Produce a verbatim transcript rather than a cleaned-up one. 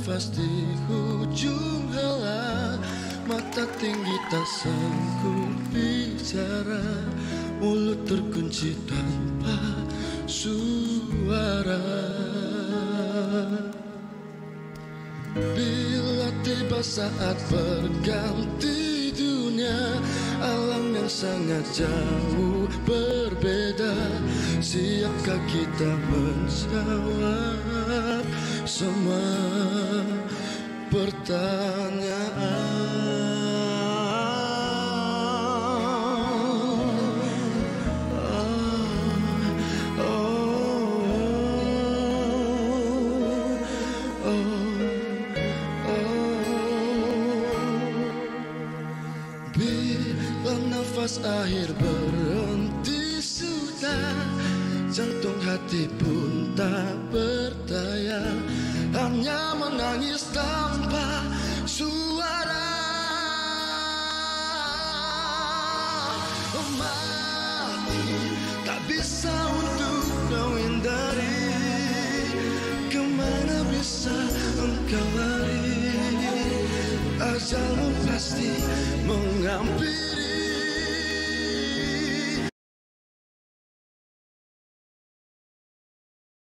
nafas di ujung helah, mata tinggi tak sanggup bicara, mulut terkunci tanpa suara. Bila tiba saat berganti dunia, alam yang sangat jauh berbeda, siapkah kita menjawab semua pertanyaan? Bila nafas akhir berhenti sudah, jantung hati pun tak berdaya, hanya menangis tanpa suara. Oh, mati tak bisa untuk kau hindari, kemana bisa engkau lari? Ajalmu pasti mengambil